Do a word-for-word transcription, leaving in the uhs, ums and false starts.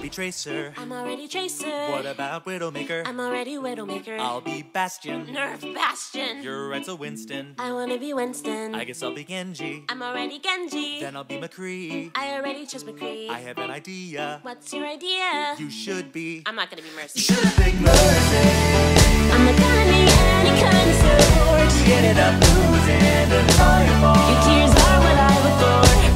already Tracer. I'm already Tracer. What about Widowmaker? I'm already Widowmaker. I'll be Bastion. Nerf Bastion. You're right, so Winston. I wanna be Winston. I guess I'll be Genji. I'm already Genji. Then I'll be McCree. I already chose McCree. I have an idea. What's your idea? You should be. I'm not gonna be Mercy. You should have picked Mercy. I'm not gonna need any kind of support. We ended up losing to Fireball. Your tears are what I look for.